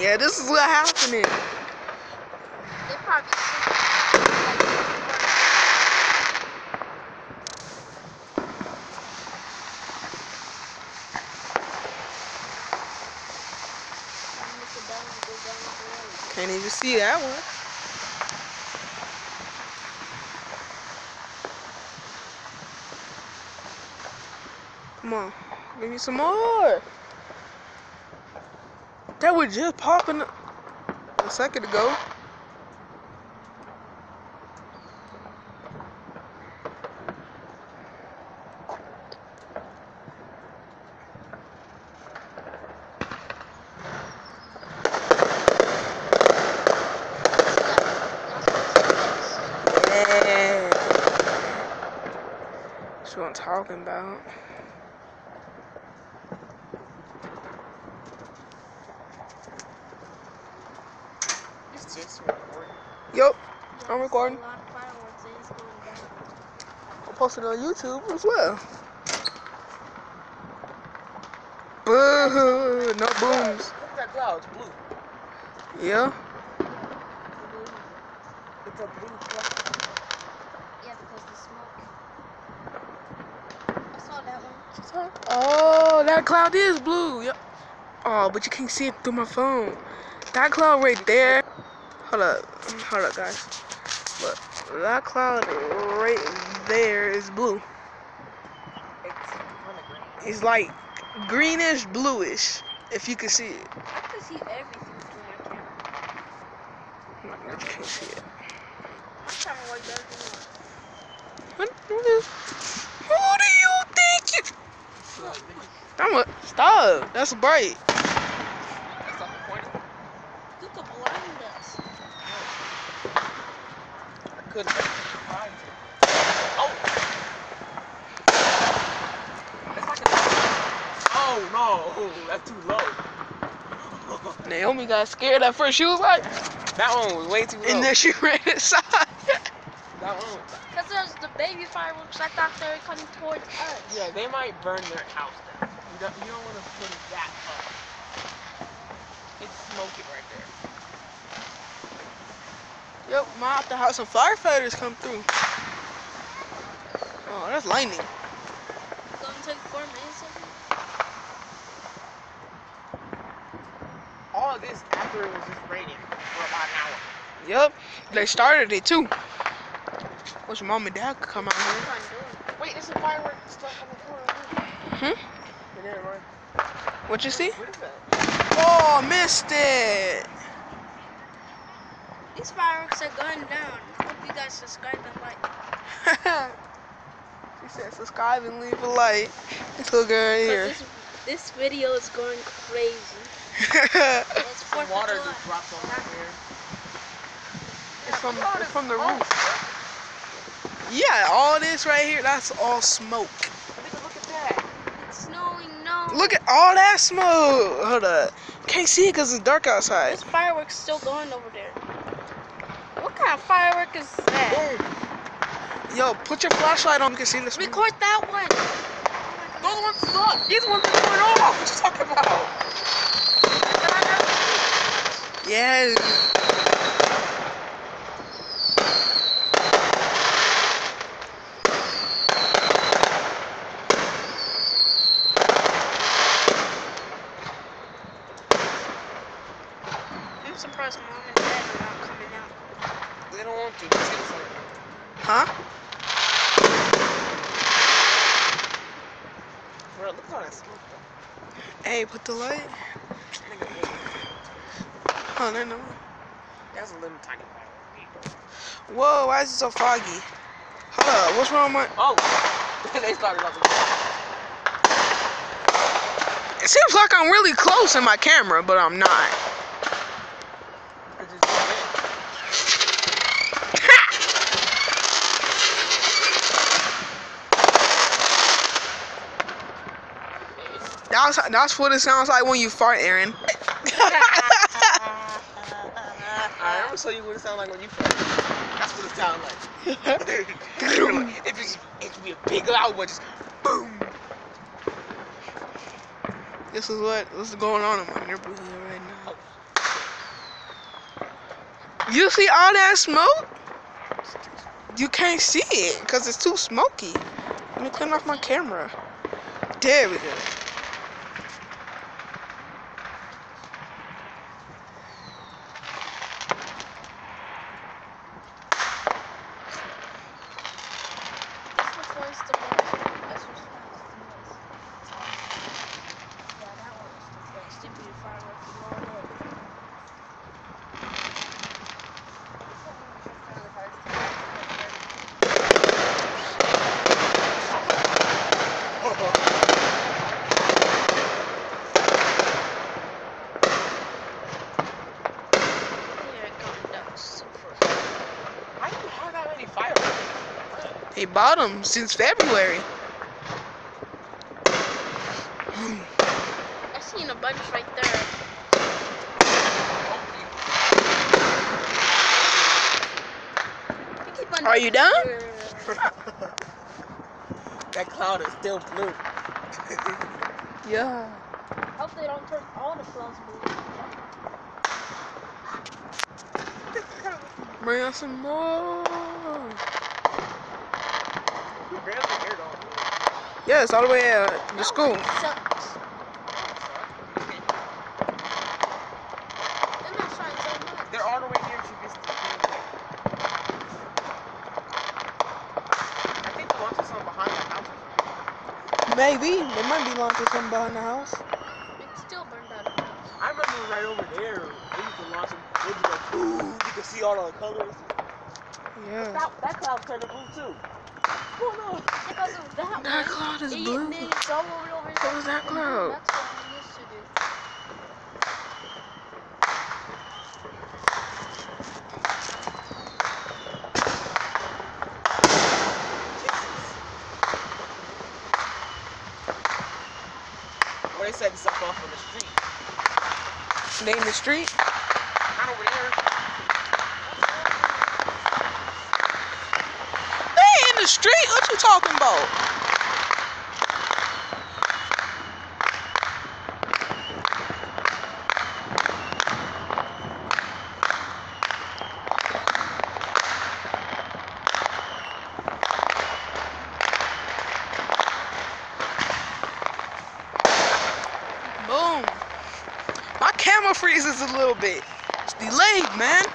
Yeah, this is what happening. They probably Can't even see that one. Come on, give me some more. That was just popping a second ago. Yeah. That's what I'm talking about. It's just recording. Yup, I'm recording. A lot of fireworks and it's going down. I'll post it on YouTube as well. Boo! No booms. Look at that cloud, it's blue. Yeah. It's a blue cloud. Yeah, because the smoke. I saw that one. Oh, that cloud is blue. Yep. Oh, but you can't see it through my phone. That cloud right there. Hold up, guys. Look, that cloud right there is blue. It's kind of green. It's like greenish, bluish, if you can see it. I can see everything through my camera. But you can't see it. My camera works better than yours. Who do you think you? I'm a stop. That's bright. That's not the point. You could blind us. I couldn't find it. Oh! That's like a... Oh no! That's too low. Naomi got scared at first. She was like, That one was way too low. and then she ran inside. That one was... Because it was the baby fireworks. I thought they were coming towards us. Yeah, they might burn their house down. You don't want to put it that up. It's smoking right there. Yep, might have to have some firefighters come through. Oh, that's lightning. It's going to take 4 minutes of it. All of this after it was just raining for about an hour. Yep, they started it too. Wish your mom and dad could come out here. What I'm doing. Wait, there's a firework stuff on the floor. Never mind. What you see? What is that? Oh, missed it. These fireworks are going down. I hope you guys subscribe and like. She said subscribe and leave a like. This little girl right here. This video is going crazy. It's Some 4th of water July. just dropped on my hair. It's from the roof. Yeah, all this right here, that's all smoke. Nigga, look at that. It's snowing, no. Look at all that smoke. Hold up. Can't see it because it's dark outside. This firework's still going over there. What kind of firework is that? Boom. Yo, put your flashlight on. You can see the smoke. Record that one. Those ones suck. These ones are going off. What you talking about? Yeah. I'm surprised mom and dad are not coming out. They don't want to. Just get inside. Huh? Bro, look at all that smoke though. Hey, put the light. Nigga, wait. Oh, no. That's a little tiny firework. Whoa, why is it so foggy? Hold up, what's wrong with my... Oh! They started off again. It seems like I'm really close in my camera, but I'm not. I just zoom in. That's what it sounds like when you fart, Aaron. I'm gonna show you what it sounds like when you fart. That's what it sounds like. It could be a big loud one, just boom. This is what's going on in my neighborhood right now. You see all that smoke? You can't see it because it's too smoky. Let me turn off my camera. There we go. They bought them since February. I seen a bunch right there. Are you done? That cloud is still blue. Yeah. Hope they don't turn all the clouds blue. Bring us some more. You barely hear though. Yes, all the way to school. Sucks. They're not trying so much. They're all the way here to this. I think the launch is something behind the house or something. Maybe. They might be launching something behind the house. It's still burned out. I remember right over there. They used to launch them. They would go, ooh, you can see all the colors. Yeah. That cloud's turning blue too. What's going on? Because of that That one. cloud is Then blue. it's all over So is that cloud. That's what we used to do. Well, they set this up off on the street. They in the street? Not over there. They in the street? What you talking about? Boom. My camera freezes a little bit. It's delayed, man.